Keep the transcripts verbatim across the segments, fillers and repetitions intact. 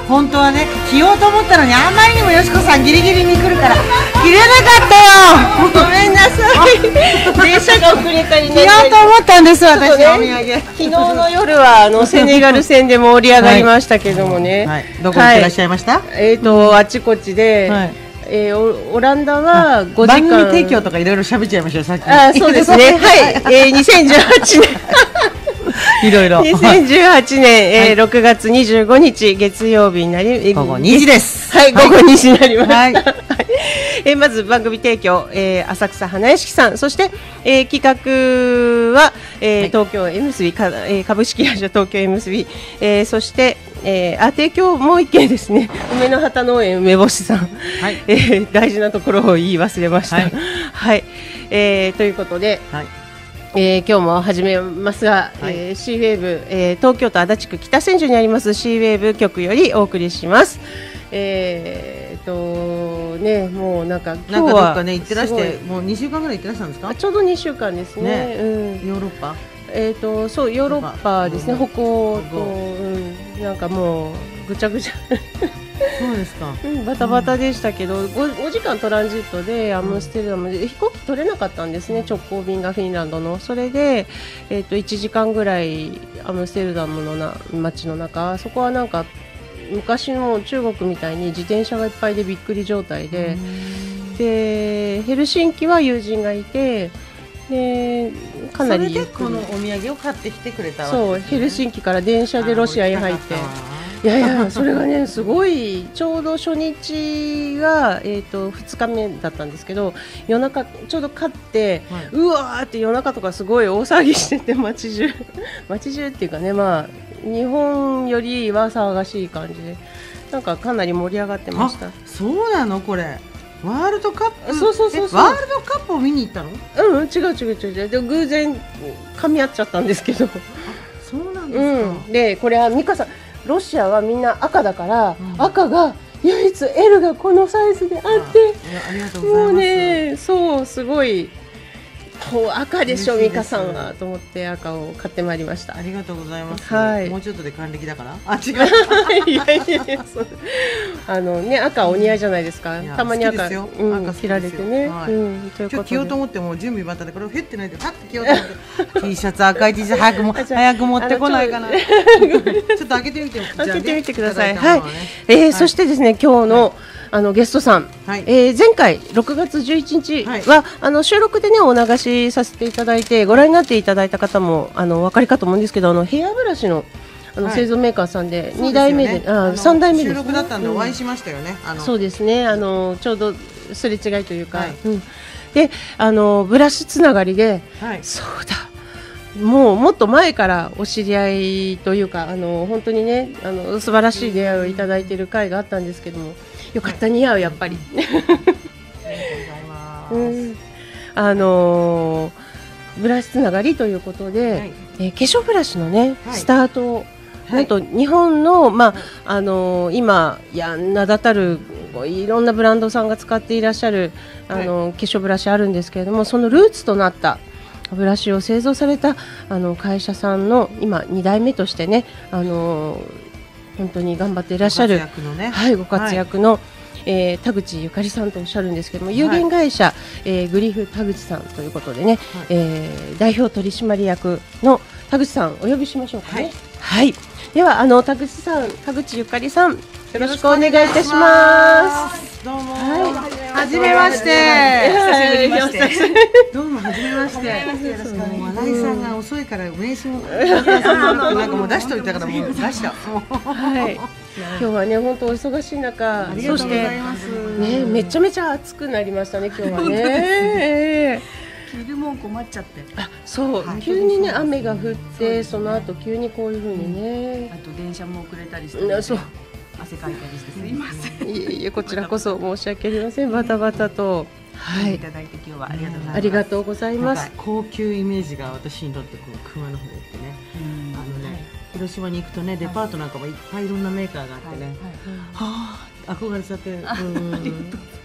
本当はね着ようと思ったのにあまりにもよしこさんギリギリに来るから着れなかったよ。 ごめんなさい。電車が遅れたりね。 着ようと思ったんです私、ね、お土産。 昨日の夜はあのセネガル戦で盛り上がりましたけどもね。 はいはい、どこに行ってらっしゃいました？はい、 えっ、ー、とあちこちで。はい、えー、オランダはごじかん番組提供とかいろいろ喋っちゃいましたよさっき。 あ、そうですね。はい。えー、にせんじゅうはちねんいろいろ。 にせんじゅうはちねん、えー、ろくがつにじゅうごにち月曜日になり、えー、 午後にじです。 はい、午後にじになりました。はい、えー、まず番組提供、えー、浅草花屋敷さん、そして、えー、企画は、えーはい、東京 エムエスビー か、えー、株式会社東京 エムエスビー、えー、そしてえー、あ提供もう一件ですね。梅の畑農園梅干しさん、はい、えー、大事なところを言い忘れました。はい、はい、えー、ということで、はい、えー、今日も始めますが、はい、えー、シーウェーブ、えー、東京都足立区北千住にありますシーウェーブ局よりお送りします。えーとね、もうなんか今日はなんかどっかね行ってらしてもうにしゅうかんぐらい行ってらしたんですか？ちょうどにしゅうかんですね。ね、うん、 ヨーロッパ？ えーとそうヨーロッパですね。北欧と、うん、なんかもうぐちゃぐちゃそうですか、 うん、バタバタでしたけど、うん、ご, ごじかんトランジットでアムステルダムで、うん、飛行機取れなかったんですね。直行便がフィンランドのそれで、えーといちじかんぐらいアムステルダムのな街の中、そこはなんか昔の中国みたいに自転車がいっぱいでびっくり状態で、でヘルシンキは友人がいて、でかなりそれでこのお土産を買ってきてくれたわけですね。 そうヘルシンキから電車でロシアに入って、いやいやそれがねすごいちょうど初日が、えー、とふつかめだったんですけど、夜中ちょうど勝って、はい、うわーって夜中とかすごい大騒ぎしてて街中街中っていうかね、まあ日本よりは騒がしい感じでなんかかなり盛り上がってました。 そうなのこれワールドカップ、 そうそうそうそう、 ワールドカップを見に行ったの？ うん、違う違う違う違う、で偶然噛み合っちゃったんですけど。 そうなんですか、 うん、でこれは美香さんロシアはみんな赤だから、うん、赤が唯一 エル がこのサイズであって、 ありがとうございます。もうねそうすごいこう赤でしょ美香さんはと思って赤を買ってまいりました。 ありがとうございます、 はい、 もうちょっとで還暦だからあ違ういやいやいやそうあの、ね、赤お似合いじゃないですか、うん、たまに 赤, 赤、うん、着られてね、はい、うん、ということで今日着ようと思っても準備バタでこれをフェってないでパッて着ようと思って T シャツ赤い T シャツ早くも早く持ってこないかなちょっと開けてみて開けてみてください。はい、えーはい、そしてですね今日の、はいあのゲストさん、はい、えー、前回ろくがつじゅういちにちは、はい、あの収録で、ね、お流しさせていただいてご覧になっていただいた方もあのお分かりかと思うんですけど、あのヘアブラシのあの、はい、製造メーカーさんでにだいめで、ね、あさんだいめです、ね、 収録だったんでお会いしましたよね、 うん、あのそうですねあのちょうどすれ違いというか、はいうん、であのブラシつながりで、はい、そうだもうもっと前からお知り合いというかあの本当にねあの素晴らしい出会いをいただいている会があったんですけども、よかった、はい、似合うやっぱりありがとうございます、うん、あのー、ブラシつながりということで、はいえー、化粧ブラシのね、はい、スタート、はい、なんと日本の、まああのー、今や名だたるいろんなブランドさんが使っていらっしゃる、あのー、化粧ブラシあるんですけれども、そのルーツとなったブラシを製造されたあの会社さんの今にだいめとしてね、あのー、本当に頑張っていらっしゃるご活躍の、ねはい、ご活躍の、はいえー、田口ゆかりさんとおっしゃるんですけども、有限会社、はいえー、グリフ田口さんということでね、はいえー、代表取締役の田口さんお呼びしましょうかね。はい、はい、ではあの田口さん、田口ゆかりさんよろしくお願いいたします。 どうも、 はい、 はじめまして。 久しぶりまして。 どうもはじめまして。新井さんが遅いから名刺もなんかもう出しておいたからもう出した。 はい。今日はね本当お忙しい中、そしてねめちゃめちゃ暑くなりましたね今日はね。 着るもん困っちゃって。 あ、そう、はい、急にね雨が降って、その後急にこういう風にね。 あと電車も遅れたりして、ね。そう。汗かいたりしてすみません。 いえいえこちらこそ申し訳ありません。バタバタと。 はい。いただいて今日はありがとうございます。 ありがとうございます。 高級イメージが私にとってこう熊野筆ってね。あのね、はい、広島に行くとねデパートなんかもいっぱいいろんなメーカーがあってね。はあ憧れちゃって。うん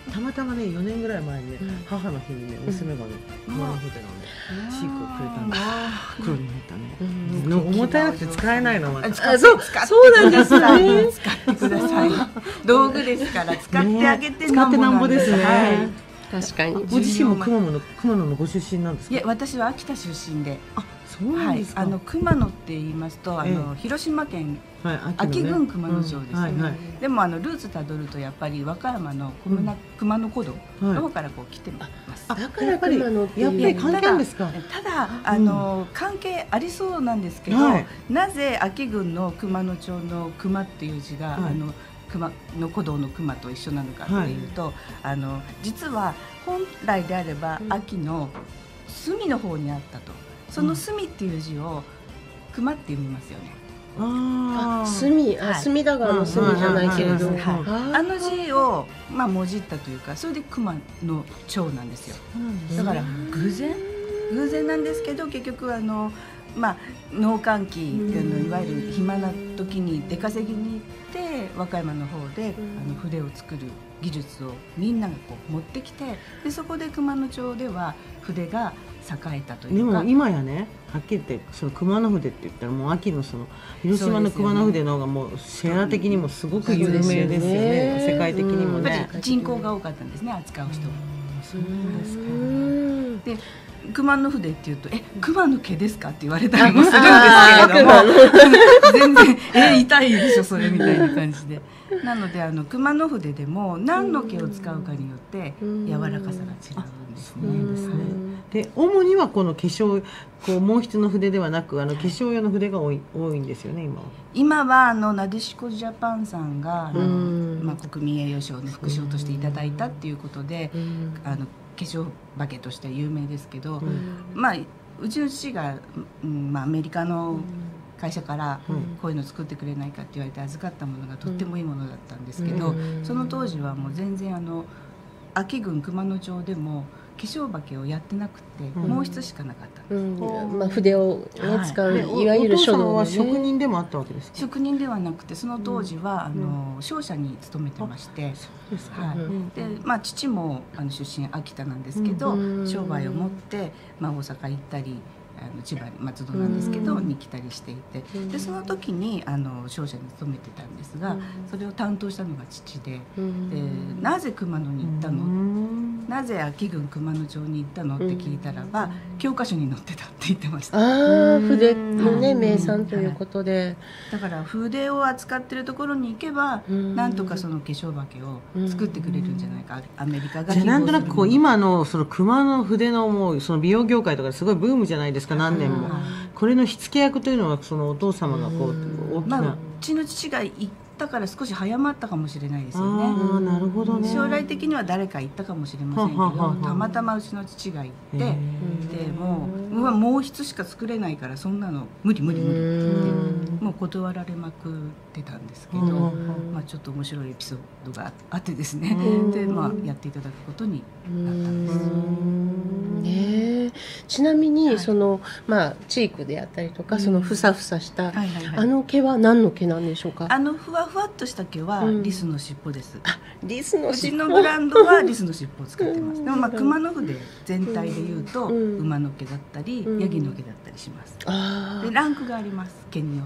たまたまねよねんぐらい前にね、母の日にね娘がね熊野筆のねチークをくれたんです。黒に入ったね。重たいなくて使えないのまた。 そうそうなんですね。 使ってください。道具ですから使ってあげて使ってなんぼですね。 確かに。 ご自身も熊野の熊野のご出身なんですか。 いや私は秋田出身で。 あ、そうなんですか。 あの熊野って言いますとあの広島県安芸郡熊野町ですね。でもあのルーツたどるとやっぱり和歌山の熊野古道の方からこう来てます。 だから熊野ってやっぱり関係あるんですか。 ただあの関係ありそうなんですけど、なぜ安芸郡の熊野町の熊っていう字があの熊野古道の熊と一緒なのかというと、あの実は本来であれば秋の隅の方にあったと。その隅っていう字を熊って読みますよね。 ああ、隅、あ、隅田川の隅じゃないけれど、 あの字をまあもじったというか、それで熊の町なんですよ。だから偶然偶然なんですけど、結局あのまあ農閑期っていうのいわゆる暇な時に出稼ぎに行って和歌山の方であの筆を作る技術をみんながこう持ってきて、でそこで熊野町では筆が栄えたというか。 でも今やね、はっきり言ってその熊野筆って言ったらもう秋のその広島の熊野筆の方がもうシェア的にもすごく有名ですよね。世界的にもね。 人口が多かったんですね、扱う人は。 そうですか。 で熊野筆っていうと、え、熊の毛ですかって言われたりもするんですけれども、全然え痛いでしょそれみたいな感じで。なのであの熊野筆でも何の毛を使うかによって柔らかさが違うんですね。 で主にはこの化粧こう毛筆の筆ではなくあの化粧用の筆が多い多いんですよね今は。 今はあのなでしこジャパンさんがあの、まあ、国民栄誉賞の副賞としていただいたっていうことで、あの化粧化けとして有名ですけど、まあうちの父が、うんまあ、アメリカの会社からこういうの作ってくれないかって言われて預かったものがとってもいいものだったんですけど、その当時はもう全然あの安芸郡熊野町でも化粧化けをやってなくて毛筆しかなかったんです。 うん、まあ筆を、ね、使う、いわゆる書道は職人でもあったわけですか。 職人ではなくてその当時は、あの商社に勤めてまして、はい、でまあ父もあの出身秋田なんですけど、商売を持って、まあ、大阪行ったり。あの千葉松戸なんですけど、に来たりしていて、でその時にあの商社に勤めてたんですが、それを担当したのが父で、でなぜ熊野に行ったの、なぜ安芸郡熊野町に行ったのって聞いたらば、教科書に載ってたって言ってました。 ああ、筆のね名産ということで、 だから筆を扱ってるところに行けば、なんとかその化粧化けを作ってくれるんじゃないか、アメリカが。 じゃあなんとなくこう今のその熊野筆のもうその美容業界とかすごいブームじゃないですか。何年もこれの火付け役というのはそのお父様がこう大きな、 まあ、うちの父が行ったから少し早まったかもしれないですよね。 ああ、なるほどね。 将来的には誰か行ったかもしれませんけど、たまたまうちの父が行って、でもう、うわ毛筆しか作れないからそんなの無理無理無理って言ってもう断られまくってたんですけど、まあちょっと面白いエピソードがあってですね、でまあやっていただくことになったんです。 ね、ちなみにその、まあ、チークであったりとか、そのふさふさした、あの毛は何の毛なんでしょうか。 あのふわふわっとした毛はリスの尻尾です。 あ、リスの尻尾。うちのブランドはリスの尻尾を使ってます。でもまあ熊野筆全体でいうと馬の毛だったりヤギの毛だったりします。でランクがあります、毛によって。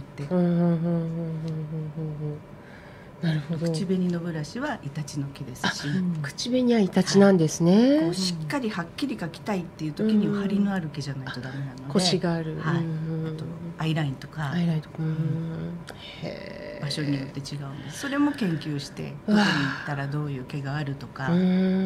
なるほど。 口紅のブラシはイタチの毛ですし、 口紅はイタチなんですね。 こうしっかりはっきり描きたいっていう時には張りのある毛じゃないとダメなので、 コシがある、 はい、あとアイラインとかアイラインとか場所によって違うんです。それも研究してどこに行ったらどういう毛があるとか。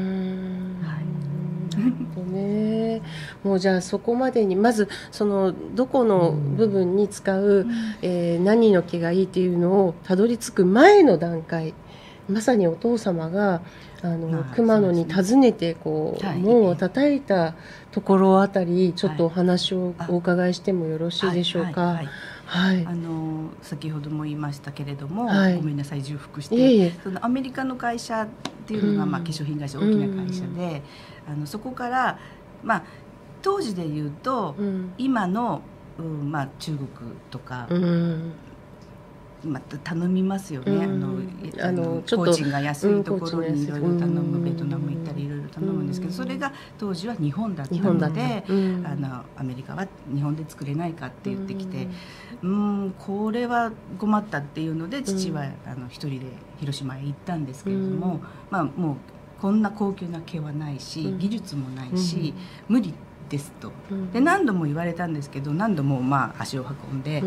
ね、もうじゃあそこまでにまずそのどこの部分に使う、うん、えー、何の毛がいいっていうのをたどり着く前の段階、まさにお父様があの、まあ、熊野に訪ねてこう、はい、門を叩いたところあたり、ちょっとお話をお伺いしてもよろしいでしょうか。はい、あの先ほども言いましたけれども、はい、ごめんなさい重複して、いえいえ、そのアメリカの会社っていうのが、うん、まあ、化粧品会社大きな会社で、うん、あのそこから、まあ、当時で言うと、うん、今の、うん、まあ、中国とか、うん、 また頼みますよね、 うん、 あのあの工賃が安いところにいろいろ頼む、ベトナム行ったりいろいろ頼むんですけど、それが当時は日本だったので、うん、あのアメリカは日本で作れないかって言ってきて、うん、うんこれは困ったっていうので父は、うん、あの一人で広島へ行ったんですけれども、うん、まあもうこんな高級な毛はないし、うん、技術もないし、うん、無理ですと。で何度も言われたんですけど、何度もまあ足を運んで、うん、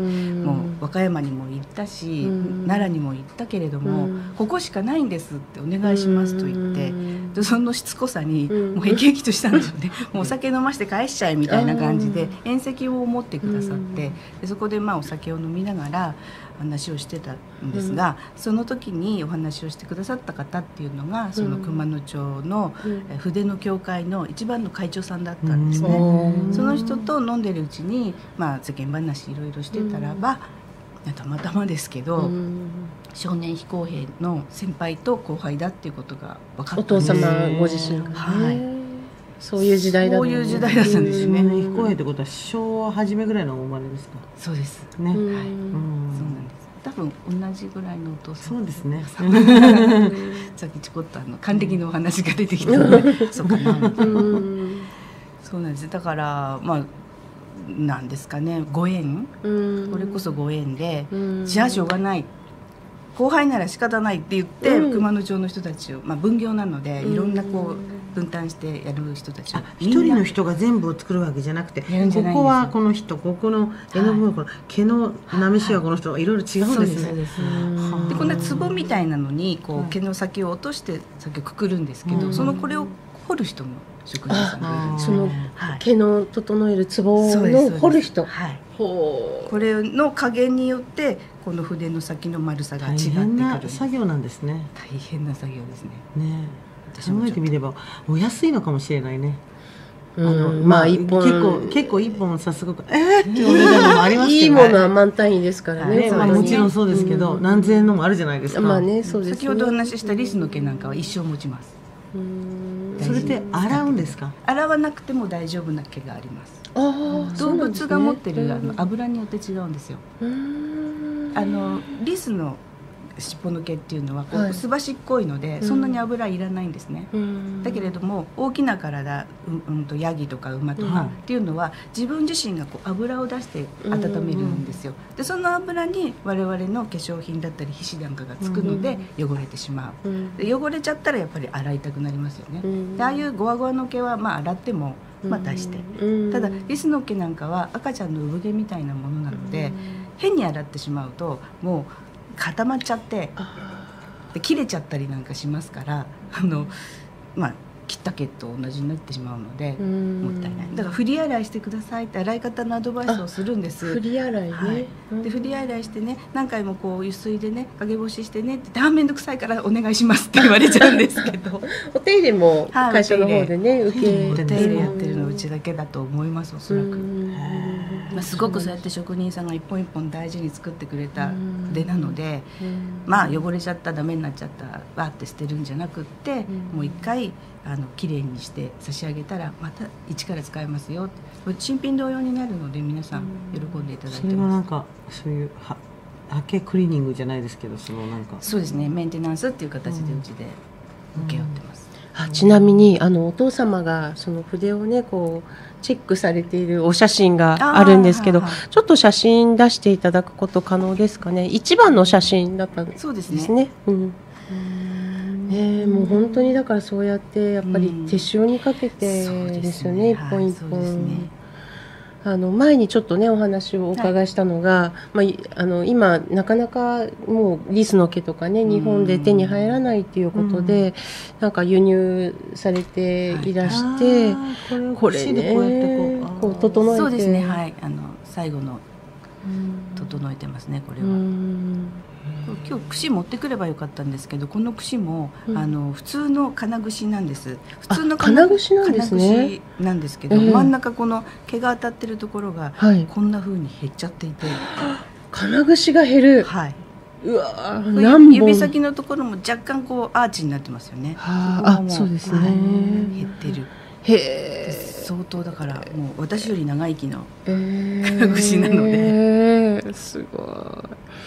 もう和歌山にも行ったし、うん、奈良にも行ったけれども、うん、ここしかないんですってお願いしますと言って、うん、でそのしつこさにもうへきへきとしたんですよね、うん、もうお酒飲まして返しちゃえみたいな感じで宴席を持ってくださって、でそこでまあお酒を飲みながら話をしてたんですが、うん、その時にお話をしてくださった方っていうのがその熊野町の筆の協会の一番の会長さんだったんですね、うん、その人と飲んでるうちに、まあ、世間話いろいろしてたらば、うん、たまたまですけど、うん、少年飛行兵の先輩と後輩だっていうことが分かったんです。 お父様ご自身が、ね、 はい、 そういう時代だったんですね。 そういう時代だったんですね。 飛行兵ってことは昭和初めぐらいのお生まれですか？ そうですね、はい、うん、 そうなんです。多分同じぐらいのお父さん。 そうですね。 さっきちょこっとあの還暦のお話が出てきたので、そうかな。そうなんです。だからまあなんですかね、ご縁、これこそご縁で、じゃあしょうがない。後輩なら仕方ないって言って、うん、熊野町の人たちを、まあ、分業なのでいろんなこう分担してやる人たちを、 一人の人が全部を作るわけじゃなくて、ここはこの人、ここの絵の部分、はい、毛のなめしはこの人、いろいろ違うんですね。 でこんな壺みたいなのにこう毛の先を落として先をくくるんですけど、うん、そのこれを掘る人も職人さんがいるんです。 その毛の整える壺の掘る人、 はい、これの加減によってこの筆の先の丸さが違ってくる。 大変な作業なんですね。 大変な作業ですね。 ね、考えてみればお安いのかもしれないね。 あのまあ一本結構結構一本さすごくえーってお値段もありますけど、 いいものは満単位ですからね。 まあもちろんそうですけど、何千円のもあるじゃないですか。 まあね、そうですね。 先ほどお話ししたリスの毛なんかは一生持ちます。 それって洗うんですか？ 洗わなくても大丈夫な毛があります。あ、動物が持ってるあの油によって違うんですよ。あのリスの尻尾の毛っていうのはこうすばしっこいので、はい、そんなに油いらないんですね、うん、だけれども大きな体、うんうん、とヤギとか馬とかっていうのは、うん、自分自身がこう油を出して温めるんですよ。でその油に我々の化粧品だったり皮脂なんかがつくので汚れてしまう、うん、で汚れちゃったらやっぱり洗いたくなりますよね、うん、でああいうゴワゴワの毛はまあ洗ってもまあ出して、うん、ただリスの毛なんかは赤ちゃんの産毛みたいなものなので、うん、変に洗ってしまうともう固まっちゃってで切れちゃったりなんかしますから、あの、まあ、切った毛と同じになってしまうのでもったいない。だから振り洗いしてくださいって洗い方のアドバイスをするんです。 振り洗いね、はい、 で振り洗いしてね、何回もこう油水でね陰干ししてねってあーめんどくさいからお願いしますって言われちゃうんですけどお手入れも会社の方でね、 受けお手入れやってるのうちだけだと思います。おそらくまあ、すごくそうやって職人さんが一本一本大事に作ってくれた筆なので、まあ汚れちゃったダメになっちゃったわって捨てるんじゃなくって、もう一回あの綺麗にして差し上げたらまた一から使えますよ。新品同様になるので皆さん喜んでいただいてます。 それはなんかそういうはハケクリーニングじゃないですけど、そのなんかそうですね、メンテナンスっていう形でうちで請け負ってます。 あ、ちなみにあのお父様がその筆をねこうチェックされているお写真があるんですけど、ちょっと写真出していただくこと可能ですかね。一番の写真だったんですね。 そうですね。 うん。えー、もう本当にだからそうやってやっぱり手塩にかけてですよね、一本一本。あの前にちょっとねお話をお伺いしたのが、はい、まあ、あの今なかなかもうリスの毛とかね日本で手に入らないっていうことで、うん、なんか輸入されていらして、はい、これねこうやってこう、こう整えて、 そうですね、はい、あの最後の整えてますねこれは。今日串持ってくればよかったんですけど、この串も、うん、あの普通の金串なんです。普通の金串なんですね。 金串なんですけど、えー、真ん中この毛が当たってるところが、はい、こんな風に減っちゃっていて、 金串が減る。 はい。 うわ何本指先のところも若干こうアーチになってますよね。 あ、そうですね。はい、 減ってる。 へえ。 相当だからもう私より長生きの金串なので、 えー、すごい。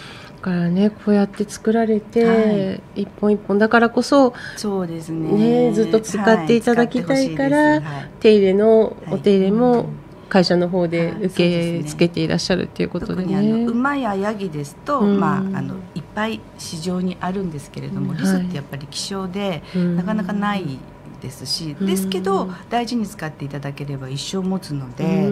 からね、こうやって作られて、はい、一本一本だからこそ、 そうですね、 ね、ずっと使っていただきたいから、はい、手入れのお手入れも、はい会社の方で受け付けていらっしゃるっていうことでね。 特にあの馬やヤギですと、うんまあ、あのいっぱい市場にあるんですけれども、うん、リスってやっぱり希少で、はい、なかなかないですし、うん、ですけど大事に使っていただければ一生持つので、うん、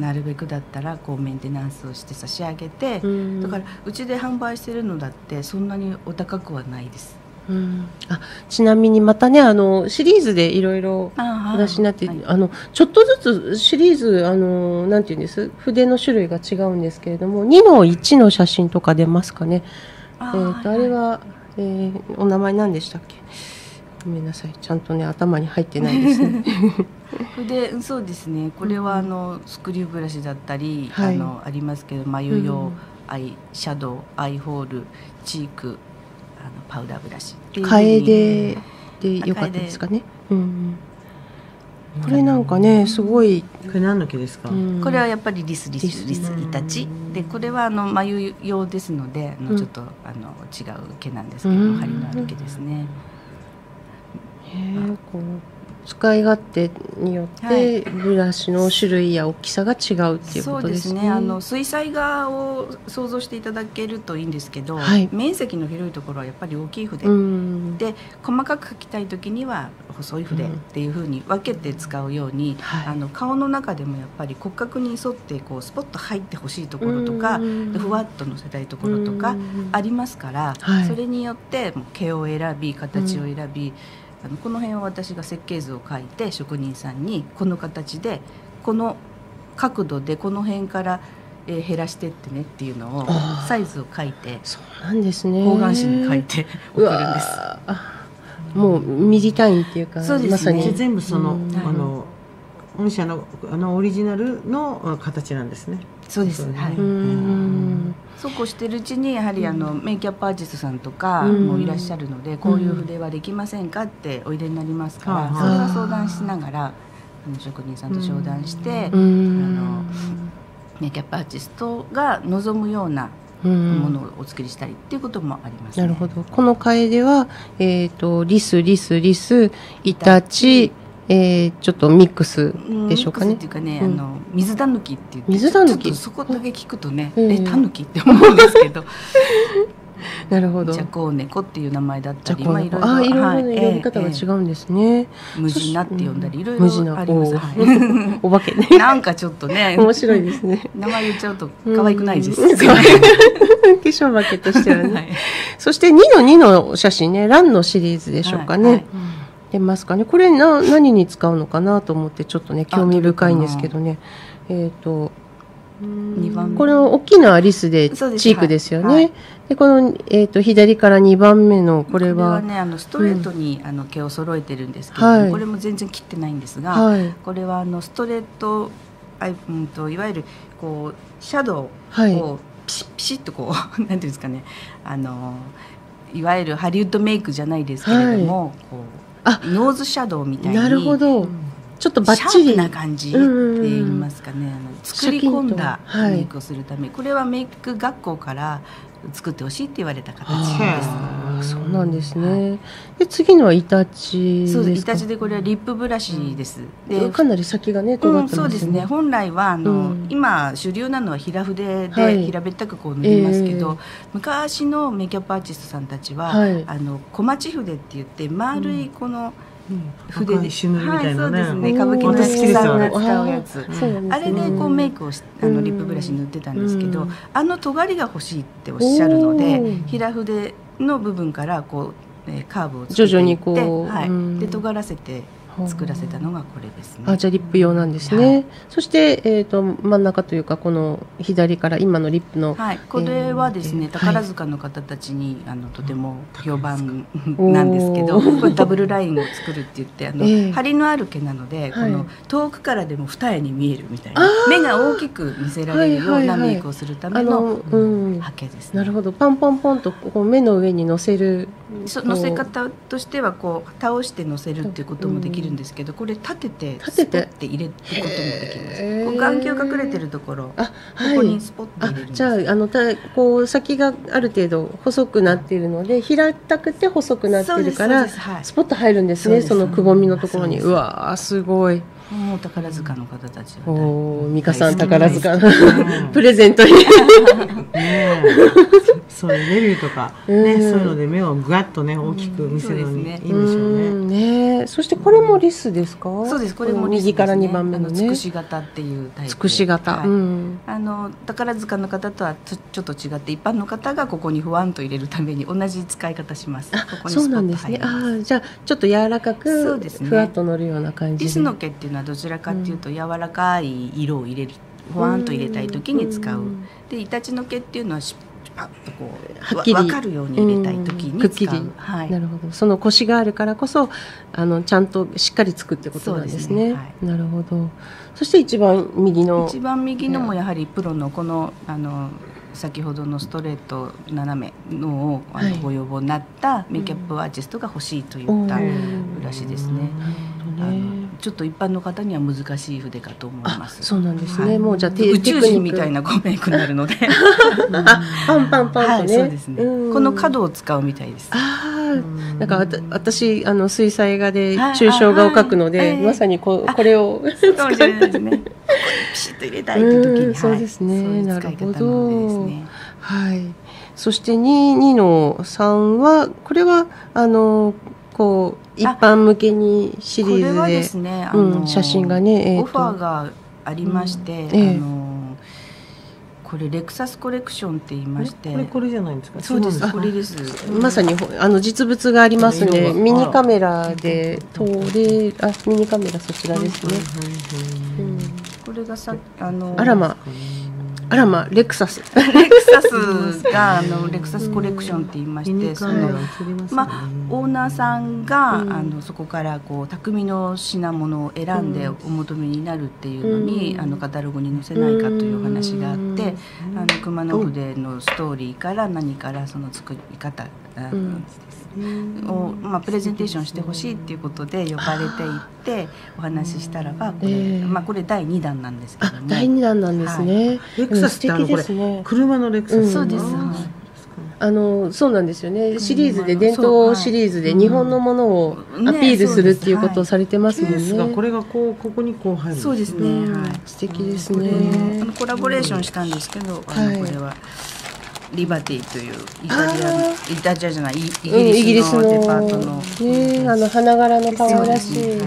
なるべくだったらこうメンテナンスをして差し上げて、うん、だからうちで販売してるのだってそんなにお高くはないです。 うん、あちなみにまたねあのシリーズでいろいろお出しになって、はい、あのちょっとずつシリーズあのなんていうんです筆の種類が違うんですけれどもにのいちの写真とか出ますかね。あ, えー、とあれは、えー、お名前何でしたっけ。ごめんなさいちゃんとね頭に入ってないですね。 筆そうですねこれはあのスクリューブラシだったり、はい、あのありますけど眉用、うん、アイシャドウアイホールチークあのパウダーブラシっていうカエデでよかったですかね、うん、これなんかねすごいこれ何の毛ですか、うん、 これはやっぱりリスリスリスイタチでこれはあの眉用ですのであのちょっと、うん、あの違う毛なんですけども、うん、針のある毛ですね。 へーこう使い勝手によってブラシの種類や大きさが違うっていうことですね。 そうですね。あの水彩画を想像していただけるといいんですけど、はい、面積の広いところはやっぱり大きい筆で細かく描きたい時には細い筆っていう風に分けて使うように、うん、あの顔の中でもやっぱり骨格に沿ってこうスポッと入ってほしいところとか、ふわっとのせたいところとかありますから、はい、それによって毛を選び形を選び、うんあのこの辺は私が設計図を描いて職人さんにこの形でこの角度でこの辺から、えー、減らしてってねっていうのをサイズを書いてそうなんですね方眼紙に書いて送るんです。 もうミリ単位っていうかそうですね、 まさに全部その、うん、あの御社のあのオリジナルの形なんですね。 そうですね、はい、うんそうこうしてるうちにやはりあのメイキャップアーティストさんとかもいらっしゃるので、こういう筆はできませんかっておいでになりますから、それは相談しながらあの職人さんと商談して、あのメイキャップアーティストが望むようなものをお作りしたりっていうこともありますね。 なるほど。この楓は、えーと、リスリスリスイタチえー、ちょっとミックスでしょうかね。 ミックスっていうかね、うん、あの水たぬきって言って水たぬきそこだけ聞くとね、うん、えたぬきって思うんですけどなるほど。 ジャコウネコっていう名前だったり、 まあいろいろあいろいろな呼び方が違うんですね。 えー、ムジナって呼んだりいろいろあります。 お化けね。 なんかちょっとね面白いですね。 名前言っちゃうと可愛くないです。化粧化けとしてはね。はい、そしてにのにの写真ね、ランのシリーズでしょうかね。はいはい出ますかね。これな何に使うのかなと思ってちょっとね興味深いんですけどね。えっ、ー、とにばんめこれの大きなリスでチークですよね。で、はいでこのえっ、ー、と左からにばんめのこれはこれはねあのストレートに、うん、あの毛を揃えてるんですけども、はい、これも全然切ってないんですが、はい、これはあのストレートあいうんといわゆるこうシャドウをピシッピシッとこうなんていうんですかねあのいわゆるハリウッドメイクじゃないですけれども、はい、こうあノーズシャドウみたいになるほど、うん、ちょっとバッチリシャープな感じって言いますかね、あの作り込んだメイクをするため、はい、これはメイク学校から作ってほしいって言われた形です。 そうなんですね。で次のはイタチですか。 そうです。イタチでこれはリップブラシです。 でかなり先がね尖ってますね、 うん、そうですね。本来はあの、うん、今主流なのは平筆で、はい、平べったくこう塗りますけど、えー、昔のメイキャップアーティストさんたちは、はい、あの小町筆って言って丸いこの、うん筆で石塗りみたいなね、 はい、そうですね。歌舞伎の大師さんが使うやつ、あれでこうメイクをしあのリップブラシ塗ってたんですけど、あの尖りが欲しいっておっしゃるので、平筆の部分からこう、えー、カーブをつけていって、 徐々にこう、 はい、で尖らせて作らせたのがこれですね。 あ、じゃあリップ用なんですね。はい、そして、えー、と真ん中というかこの左から今のリップの、 はい、これはですね、えー、宝塚の方たちにあのとても評判なんですけど、これダブルラインを作るって言ってあの、えー、張りのある毛なので、はい、この遠くからでも二重に見えるみたいな、目が大きく見せられるようなメイクをするためのハケですね。 なるほど。パンパンポンとこう目の上に乗せる乗せ方としてはこう倒して乗せるっていうこともでききるんですけど、これ立ててスポッて入れることもできます。こう眼球隠れてるところ、あ、はい、ここにスポッて入れるんです。 じゃあ、あのたこう先がある程度細くなっているので、平たくて細くなってるから、はい、スポッと入るんですね。そのくぼみのところに。うわー、すごい。 もう宝塚の方たちは、 ね、お美香さん宝塚のプレゼントにねそういうレビューとか、ね、そういうので目をぐわっとね大きく見せるのにいいんでしょうね。 うんね、そしてこれもリスですか？ そうです。これもリスですね。 右からにばんめのね、 つくし型っていうタイプ。 つくし型、はい、うん、 あの宝塚の方とはちょ、ちょっと違って、一般の方がここにふわんと入れるために同じ使い方します。 あ、ここにスポッと入ります。そうなんですね。あ、じゃあちょっと柔らかく、そうですね、ふわっと乗るような感じで。 リスの毛っていうのはどちらかっていうと、うん、柔らかい色を入れる、ふわんと入れたい時に使う。で、イタチの毛っていうのはパッとこうはっきり分かるように入れたい時に使う。 はい、なるほど。そのコシがあるからこそ、あのちゃんとしっかりつくってことなんですね。はい、なるほど。そして一番右の一番右のもやはりプロのこのあの先ほどのストレート斜めのをあのご要望になったメイキャップアーティストが欲しいといったブラシですね。あのちょっと一般の方には難しい筆かと思います。 そうなんですね。はい、もうじゃあ宇宙人みたいなこうメイクになるのであ、パンパンパンとね。 はい、そうですね。この角を使うみたいです。 ああ、なんかわた私あの水彩画で抽象画を描くので、まさにここれをそうかもしれないですね。ピシッと入れたいという時に、 そうですね。なるほど。はい。そしてににのさんはこれはあのこう一般向けにシリーズで、これはですね、あの、うん、写真がね、 えー、オファーがありまして、うん、えー、あのこれレクサスコレクションって言いまして、 これこれじゃないんですか？ そうです、これです。 まさにあの実物がありますね。ミニカメラで撮れ、あ、ミニカメラそちらですね。 うん、これがさあのあらま。あらま、レクサスレクサスがあのレクサスコレクションって言いまして、そのまあオーナーさんが、うん、あのそこからこう匠の品物を選んでお求めになるっていうのに、うん、あのカタログに載せないかというお話があって、うん、あの熊野筆のストーリーから何からその作り方、うん、を、まあ、プレゼンテーションしてほしいっていうことで呼ばれていってお話ししたらば、これ、えーまあ、これだいにだんなんですけども、 だいにだんなんですね。はい、 レクサスってあのこれ車のレクサス、うん、 そうです。 あのそうなんですよね。シリーズで伝統シリーズで日本のものをアピールするっていうことをされてますもんね。ケースがこれがこうここにこう入る。 そうですね。はい、 素敵ですね。 あのコラボレーションしたんですけど、あのこれはリバティというイタリア、イタリアじゃないイギリスのデパートの、 ね、あの花柄の可愛らしい。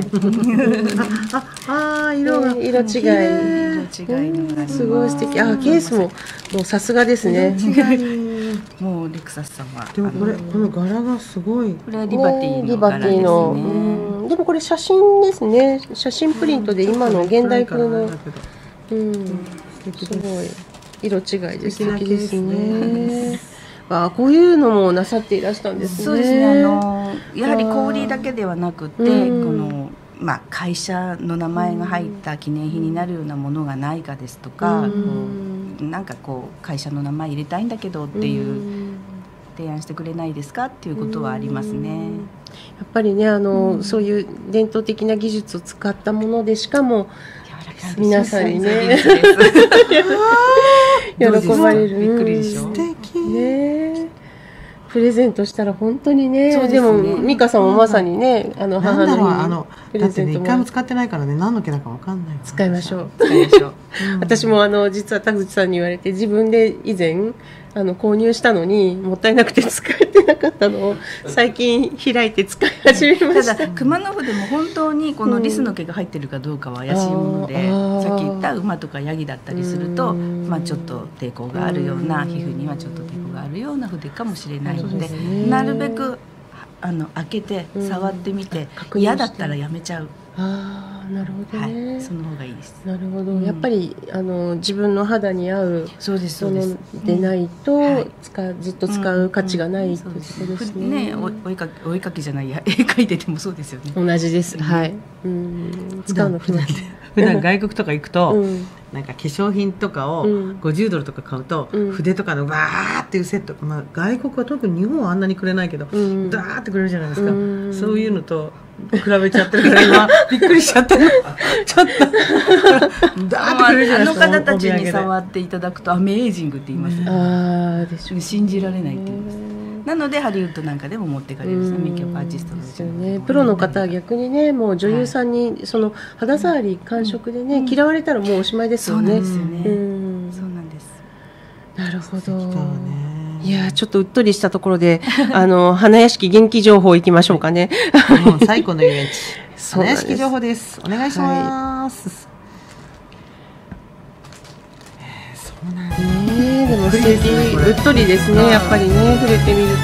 ああ、色が色違い、色違いのがすごい素敵。あ、ケースももうさすがですね。 もうレクサスさんはでもこれこの柄がすごい。 これはリバティの柄ですね。 でもこれ写真ですね。写真プリントで今の現代風の、うん、すごい。色違いで素敵ですね。あ、こういうのもなさっていらしたんですね。 そうですね。あのやはり小売りだけではなくて、うん、このまあ会社の名前が入った記念品になるようなものがないかですとか、うん、こうなんかこう会社の名前入れたいんだけどっていう提案してくれないですかっていうことはありますね。やっぱりね、あの、うん、そういう伝統的な技術を使ったもので、しかも皆さんにね喜ばれる。 びっくりでしょ。 素敵ね。プレゼントしたら本当にね。そうですね。でも美香さんもまさにね、あの母の日にあのだってね、一回も使ってないからね、何の毛だかわかんない。 使いましょう。使いましょう。私もあの実は田口さんに言われて、自分で以前あの購入したのにもったいなくて使えてなかったのを最近開いて使い始めました。 ただ熊野筆も本当にこのリスの毛が入ってるかどうかは怪しいもので、うん、さっき言った馬とかヤギだったりすると、まあ、ちょっと抵抗があるような、皮膚にはちょっと抵抗があるような筆かもしれないので、なるべくあの開けて触ってみて、うん、嫌だったらやめちゃう。 ああ、なるほどね、 はい、その方がいいです。 なるほど、うん、やっぱりあの自分の肌に合うそうですそうです、 でないと、うんはい、使ずっと使う価値がないってことですね。 ね、お絵かきお絵かきじゃないや、絵描いててもそうですよね。 同じです。うん、はい。うん、使うの普段普段外国とか行くと、うん、なんか化粧品とかをごじゅうドルとか買うと、うん、筆とかのバーっていうセット、まあ外国は特に日本はあんなにくれないけど、うん、ダーってくれるじゃないですか。うん、そういうのと比べちゃってるから今びっくりしちゃってるちょっとダーッとくるじゃないですか。 あの方たちに触っていただくとアメージングって言いますね。 ああでしょ。 信じられないって言います。なのでハリウッドなんかでも持ってかれるんですね、メイクアップアーティストのですよね。プロの方は逆にね、もう女優さんにその肌触り感触でね、嫌われたらもうおしまいですよね。 そうなんですよね。そうなんです。 なるほど。いやちょっとうっとりしたところであの花屋敷元気情報いきましょうかね。 もう最高の遊園地。花屋敷情報です。お願いします。そうなんですね。でも素敵、うっとりですね。やっぱりね、触れてみると。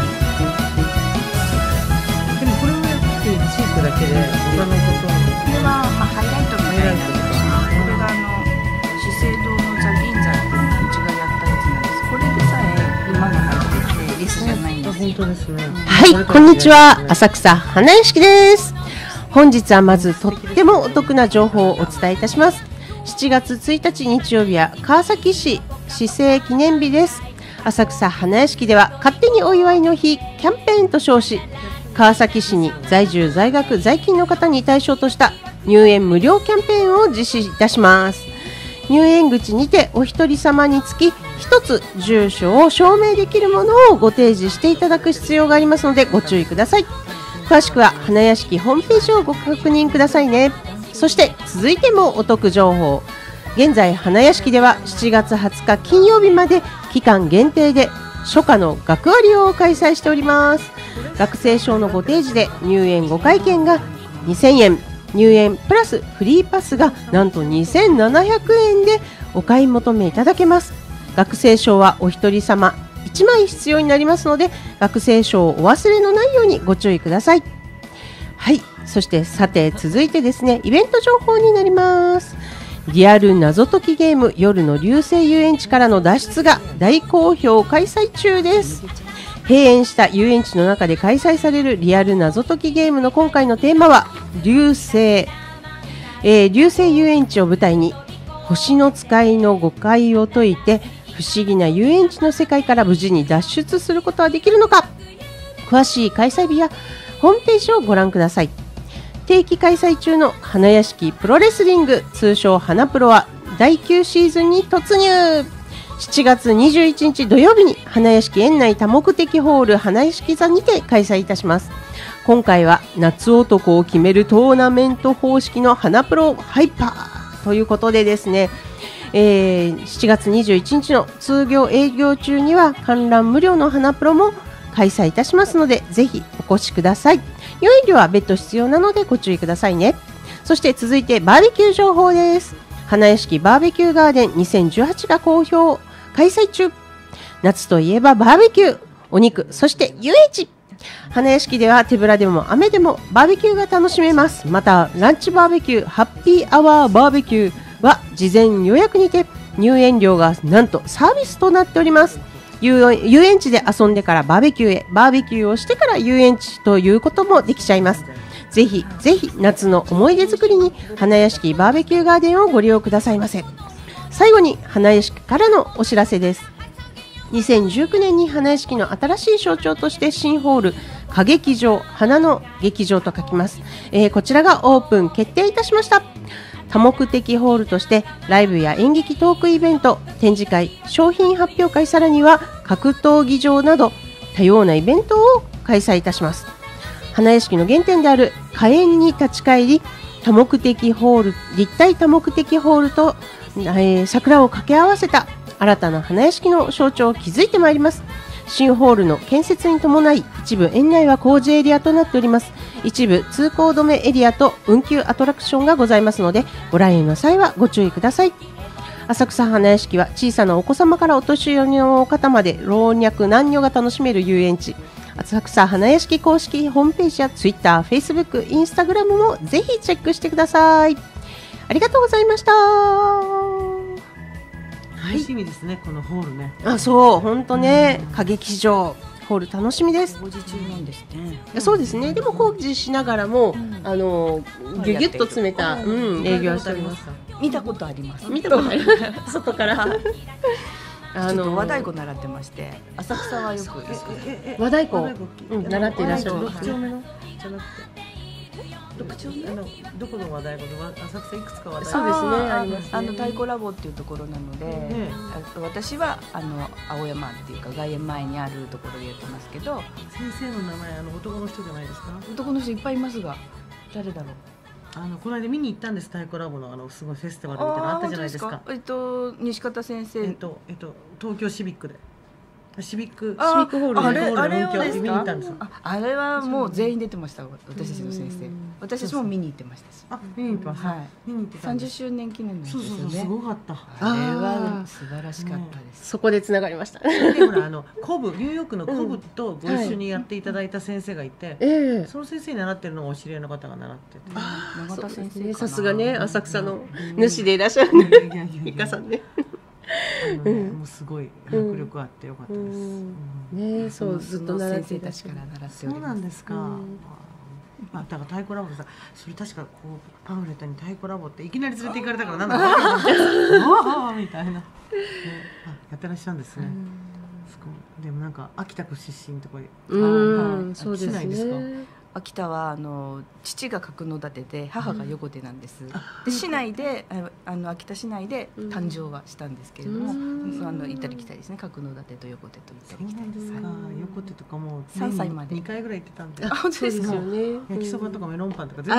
でもこれはやっぱりチークだけで他のことを。 これはまあハイライトみたいなこれがあの資生堂のザ・銀座っていううちがやったやつなんです。これでさえ今の入っててレスじゃないんです。 本当ですね。 はい、こんにちは。浅草花屋敷です。本日はまずとってもお得な情報をお伝えいたします。しちがつついたち日曜日は川崎市市政記念日です。浅草花屋敷では勝手にお祝いの日キャンペーンと称し、川崎市に在住在学在勤の方に対象とした入園無料キャンペーンを実施いたします。入園口にてお一人様につき一つ住所を証明できるものをご提示していただく必要がありますのでご注意ください。詳しくは花屋敷ホームページをご確認くださいね。そして続いてもお得情報。現在花屋敷ではしちがつはつか金曜日まで期間限定で初夏の学割を開催しております。学生証のご提示で入園ごかい券がにせんえん、入園プラスフリーパスがなんとにせんななひゃくえんでお買い求めいただけます。学生証はお一人様いちまい必要になりますので、学生証をお忘れのないようにご注意ください。はい、そしてさて続いてですね、イベント情報になります。リアル謎解きゲーム夜の流星遊園地からの脱出が大好評開催中です。閉園した遊園地の中で開催されるリアル謎解きゲームの今回のテーマは流星、えー、流星遊園地を舞台に星の使いの誤解を解いて不思議な遊園地の世界から無事に脱出することはできるのか。詳しい開催日やホームページをご覧ください。定期開催中の花屋敷プロレスリング通称花プロはだいきゅうシーズンに突入。しちがつにじゅういちにち土曜日に花屋敷園内多目的ホール花屋敷座にて開催いたします。今回は夏男を決めるトーナメント方式の花プロハイパーということでですね、えー、しちがつにじゅういちにちの通常営業中には観覧無料の花プロも開催いたしますので、ぜひお越しください。入園料は別途必要なのでご注意くださいね。そして続いてバーベキュー情報です。花屋敷バーベキューガーデンにせんじゅうはちが好評開催中。夏といえばバーベキュー、お肉、そして遊園地。花屋敷では手ぶらでも雨でもバーベキューが楽しめます。またランチバーベキュー、ハッピーアワーバーベキューは事前予約にて入園料がなんとサービスとなっております。遊園地で遊んでからバーベキューへ、バーベキューをしてから遊園地ということもできちゃいます。ぜひぜひ夏の思い出作りに花屋敷バーベキューガーデンをご利用くださいませ。最後に花屋敷からのお知らせです。にせんじゅうきゅうねんに花屋敷の新しい象徴として新ホール歌劇場、花の劇場と書きます、えー、こちらがオープン決定いたしました。多目的ホールとしてライブや演劇トークイベント、展示会、商品発表会、さらには格闘技場など多様なイベントを開催いたします。花屋敷の原点である花園に立ち返り、多目的ホール、立体多目的ホールと、えー、桜を掛け合わせた新たな花屋敷の象徴を築いてまいります。新ホールの建設に伴い一部園内は工事エリアとなっております。一部通行止めエリアと運休アトラクションがございますので、ご来園の際はご注意ください。浅草花屋敷は小さなお子様からお年寄りの方まで老若男女が楽しめる遊園地。浅草花屋敷公式ホームページや ツイッター、フェイスブック、インスタグラムもぜひチェックしてください。ありがとうございました。 楽しみですね、このホールね。 あ、そう、本当ね、うん、歌劇場ホール楽しみです。 工事中なんですね。 そうですね。でも工事しながらも、うん、あのギュギュッと詰めた、うん、営業しております。 見たことあります。 見たことあります。外から。 あの和太鼓習ってまして、浅草はよく和太鼓、うん、習っていらっしゃる。 六丁目のじゃなくて。 特徴あのどこの話題事、浅草いくつか話題。 そうですね、ありますね。 あの太鼓ラボっていうところなので、ね、私はあの青山っていうか外苑前にあるところでやってますけど。 先生の名前あの男の人じゃないですか？ 男の人いっぱいいますが、誰だろう。 あのこの間見に行ったんです、太鼓ラボのあのすごいフェスティバルみたいなのあったじゃないですか。 えっと西方先生。 えっとえっと東京シビックで。シビックシビックホールあれあれ見に行ったんです。 あ、あれはもう全員出てました。私たちの先生。私たちも見に行ってましたし。 あ、見に行ってます。はい。見に行って三十周年記念のやつですよね。 そうそうすごかった。 あれは素晴らしかったです。 そこでつながりました。 でほらあのコブニューヨークのコブとご一緒にやっていただいた先生がいて、その先生に習ってるのがお知り合いの方が習ってて。 永田先生。 さすがね浅草の主でいらっしゃるね。美香さんね。 もうすごい迫力あってよかったです。 ね、そうずっと習ってたちから習っております。 そうなんですか。まあだから太鼓ラボでさ、それ確かこうパンフレットに太鼓ラボっていきなり連れて行かれたからなんだろうああみたいな。やってらっしゃるんですね。すごい。でもなんか秋田区出身とか。 うん、そうですね。 秋田はあの父が角館で母が横手なんです。で市内であの秋田市内で誕生はしたんですけれども、あの行ったり来たりですね。角館と横手と行ったり来たりです。 横手とかもさんさいまでにかいぐらい行ってたんで。 本当ですか。 焼きそばとかメロンパンとか全部。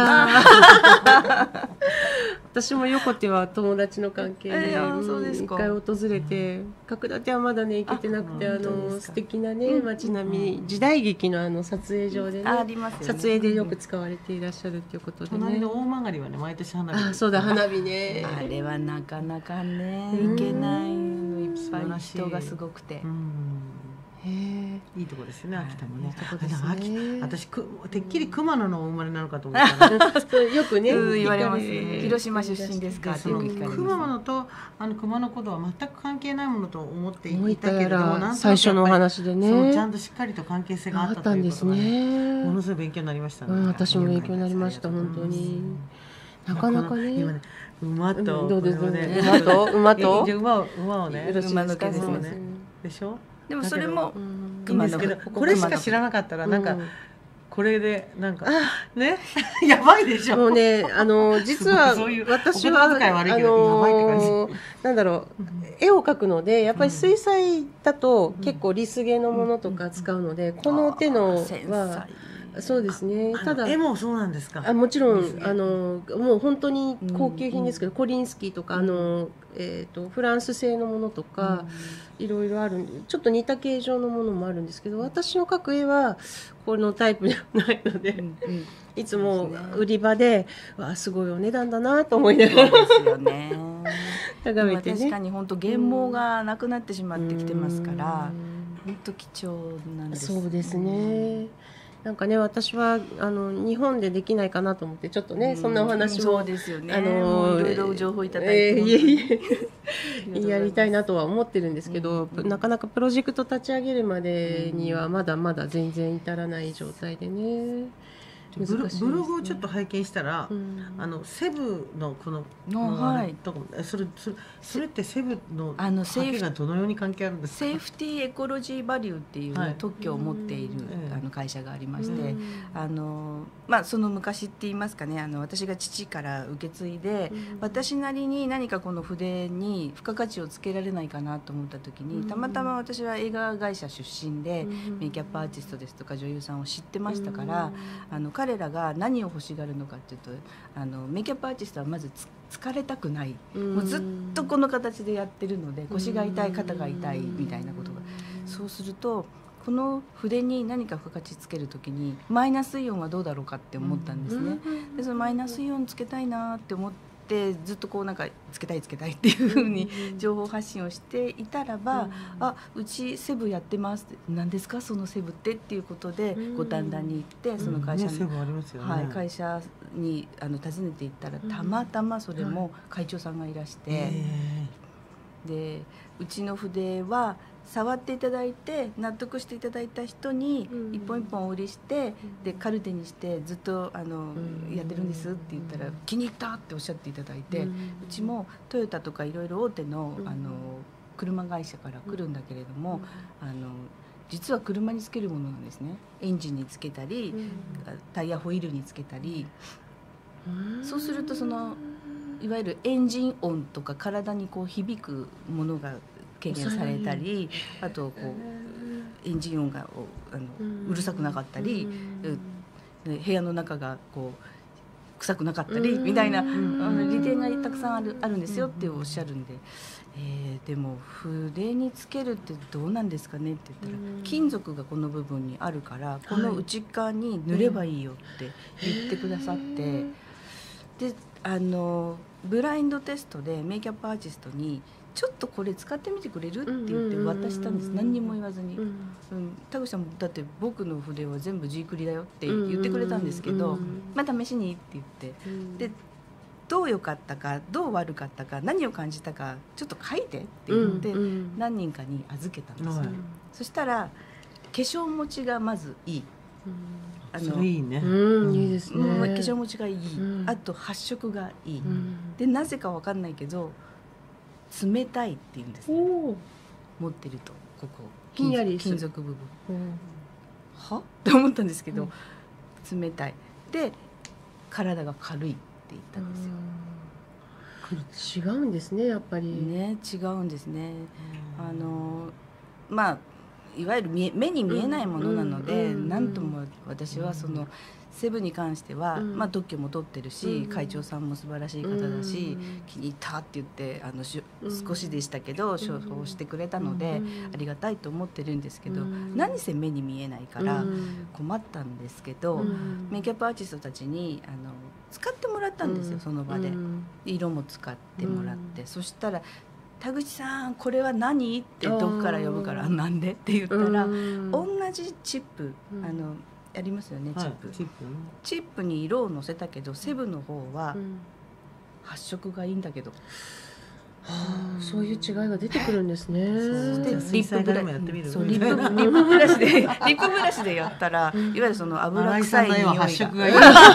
私も横手は友達の関係で一回訪れて、角館はまだね行けてなくて、あの素敵なね街並み、時代劇のあの撮影場でね。 あります。 撮影でよく使われていらっしゃるということでね。 隣の大曲はね毎年花火。 あ、そうだ花火ね。 あれはなかなかね行けないのいっぱい人がすごくて。 へえ、 いいとこですよね秋田もね。 ね。 私くてっきり熊野の生まれなのかと思ったら。 よくね言われます。広島出身ですかってよく聞かれます。 熊野とあの熊野古道は全く関係ないものと思っていたけれども、なん最初のお話でね。 ちゃんとしっかりと関係性があったということがものすごい勉強になりましたね。 私も勉強になりました本当に。なかなかね。 今ね馬とどうですね。馬と馬と馬を馬をね馬の毛ですね。 でしょ。 でもそれもいいんですけど、これしか知らなかったらなんかこれでなんかねやばいでしょ。 もうねあの実は私はあのなんだろう絵を描くのでやっぱり水彩だと結構リスゲのものとか使うのでこの手のは。そうですね。ただ絵もそうなんですか。 あもちろんあのもう本当に高級品ですけど、コリンスキーとかあのえっとフランス製のものとかいろいろあるんで、ちょっと似た形状のものもあるんですけど、私の描く絵はこのタイプじゃないので、いつも売り場でわすごいお値段だなと思いながらですよね。 眺めてね。 確かに本当原毛がなくなってしまってきてますから、本当貴重なんです。 そうですね。なんかね私はあの日本でできないかなと思ってちょっとね、うん、そんなお話もそうですよね。あのいろいろ情報いただいて、 えー、いえいえやりたいなとは思ってるんですけど、うん、なかなかプロジェクト立ち上げるまでにはまだまだ全然至らない状態でね。 ブロ、ブログをちょっと拝見したら、うん、あのセブのこのはい、 とこそれそれそれってセブのあのハケがどのように関係あるんですか。 セーフティーエコロジーバリューっていう、はい、特許を持っている、うん、あの会社がありまして、うん、あのまあその昔って言いますかね、あの私が父から受け継いで、うん、私なりに何かこの筆に付加価値をつけられないかなと思った時に、うん、たまたま私は映画会社出身で、うん、メイキャップアーティストですとか女優さんを知ってましたから、うん、あの彼らが何を欲しがるのかっていうと、あのメイキャップアーティストはまずつ疲れたくない、うん、もうずっとこの形でやってるので腰が痛い肩が痛いみたいなことが、うん、そうするとこの筆に何か付加価値つけるときにマイナスイオンはどうだろうかって思ったんですね、うん、でそのマイナスイオンつけたいなって思ってでずっとこうなんかつけたいつけたいっていう風に情報発信をしていたらば、うん、あうちセブやってますって何ですかそのセブってっていうことで五反田に行ってその会社に、はい、会社にあの訪ねていったらたまたまそれも会長さんがいらして、うん、でうちの筆は触っていただいて納得していただいた人に一本一本お売りして、うん、でカルテにしてずっとあの、うん、やってるんですって言ったら気に入ったっておっしゃっていただいて、うん、うちもトヨタとかいろいろ大手の、うん、あの車会社から来るんだけれども、うん、あの実は車につけるものなんですね。エンジンにつけたり、うん、タイヤホイールにつけたりそうするとそのいわゆるエンジン音とか体にこう響くものが軽減されたり、あとこうエンジン音があのうるさくなかったり、部屋の中がこう臭くなかったりみたいな、あの利点がたくさんあるあるんですよっておっしゃるんで、えー、でも筆につけるってどうなんですかねって言ったら、金属がこの部分にあるからこの内側に塗ればいいよって言ってくださって、であのブラインドテストでメイキャップアーティストにちょっとこれ使ってみてくれるって言って渡したんです。何にも言わずに、うん、田口さんもだって僕の筆は全部ジークリだよって言ってくれたんですけど、まあ試しにって言って、でどう良かったかどう悪かったか何を感じたかちょっと書いてって言って何人かに預けたんですよ、うん、そしたら化粧持ちがまずいい、 あのいいね、 うん、いいですね、 化粧持ちがいい、うん、あと発色がいい、うん、でなぜか分かんないけど冷たいって言うんですね、持ってるとここひんやり金属部分、うん、はって思ったんですけど、うん、冷たいで体が軽いって言ったんですよ。 違うんですねやっぱりね、違うんですね、あのまあいわゆる目に見えないものなので、何とも私はそのセブに関しては、まあ、特許も取ってるし、会長さんも素晴らしい方だし、気に入ったって言ってあのし少しでしたけど処方してくれたので、ありがたいと思ってるんですけど、何せ目に見えないから困ったんですけど、メイキャップアーティストたちにあの使ってもらったんですよ、その場で。色も使ってもらって、そしたら田口さんこれは何ってどこから呼ぶからなんでって言ったら、同じチップあのありますよね、チップ、はい、チップね、チップに色をのせたけどセブの方は発色がいいんだけど、 はあ、そういう違いが出てくるんですね。でリップブラシやってみる。 リップリップブラシでリップブラシでやったら、いわゆるその油臭い匂いが発色がい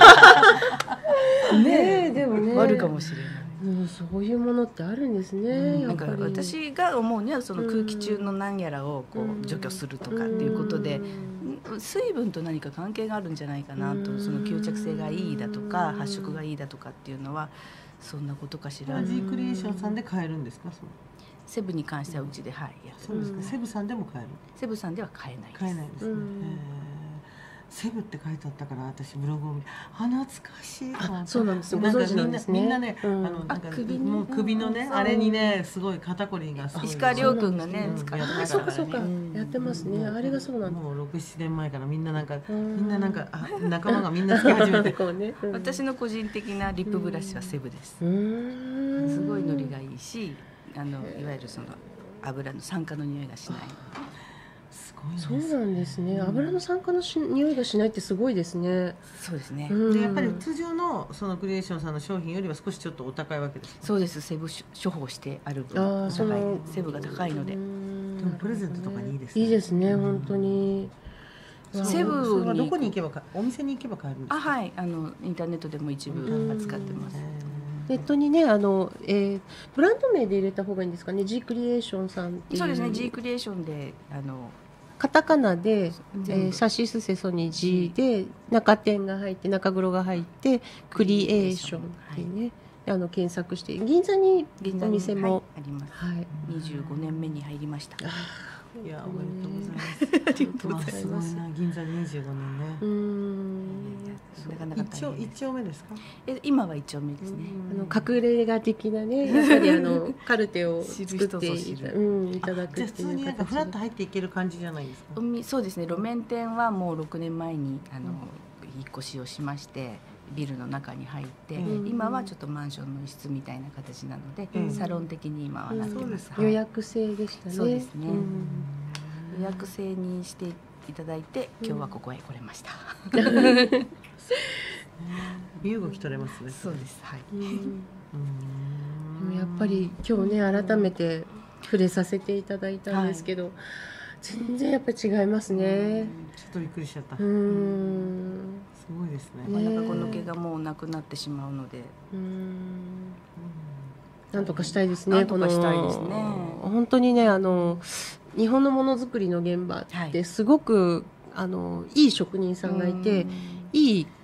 いねえ、でもね、あるかもしれない。 うん、そういうものってあるんですね、うん、 なんか私が思うにはその空気中の何やらをこう除去するとかっていうことで、水分と何か関係があるんじゃないかなと、その吸着性がいいだとか発色がいいだとかっていうのはそんなことかしら。 ジークリエーションさんで買えるんですか？そうセブに関してはうちで、はい、やってます。 そうですか。セブさんでも買える？ セブさんでは買えないです。 買えないですね。セブって書いてあったから私ブログを見て、あ懐かしいと思って。 そうなんですよ。ご存知なんですね。 みんなね、あのなんかもう首のねあれにねすごい肩こりがすごい。 石川遼君がね使ってましたからね。そうかそうかやってますね。あれがそうなんだ。 もうろく、ななねんまえからみんななんかみんななんか仲間がみんなつけ始めて。 私の個人的なリップブラシはセブです。すごいノリがいいし、あのいわゆるその油の酸化の匂いがしない。 そうなんですね、うん、油の酸化のし匂いがしないってすごいですね。 そうですね、 うん、でやっぱり通常のそのクリエーションさんの商品よりは少しちょっとお高いわけですか？ そうです、セブ処方してある分高い、セブが高いので。でもプレゼントとかにいいですね。いいですね、本当に。 セブはどこに行けばか、お店に行けば買えるんですか？ あ、はい、あのインターネットでも一部扱ってます。 ネットにね、あの、えー、ブランド名で入れた方がいいんですかね。G クリエーションさんっていう。 そうですね、G クリエーションであの。 カタカナで、えー、サシスセソに G で中点が入って中黒が入ってクリエーションっていうね、はい、あの検索して銀座にお店も、はい、 あります、はい、にじゅうごねんめに入りました。 いやおめでとうございます。ありがとうございます。銀座にじゅうごねんね。うん。一応一丁目ですか？ え今は一丁目ですね。 あの隠れ家的なね、やっぱりあのカルテを作っていた、うん、いただくっていう。 普通になんかフラッと入っていける感じじゃないですか？ そうですね。路面店はもうろくねんまえにあの引っ越しをしまして。ビルの中に入って、うん、今はちょっとマンションの一室みたいな形なので、うん、サロン的に今はなってます、 うん、予約制でしたね。 そうですね、うん、予約制にしていただいて今日はここへ来れました。 身動き取れますね。 そうです、はい。うん、 でもやっぱり今日ね改めて触れさせていただいたんですけど、はい、全然やっぱり違いますね。 ちょっとびっくりしちゃった。 うんすごいですね。 真ん中の毛がもうなくなってしまうので、うーん、 なんとかしたいですね。 なんとかしたいですね。 本当にね、あの日本のものづくりの現場ってすごく、はい、あのいい職人さんがいて、いい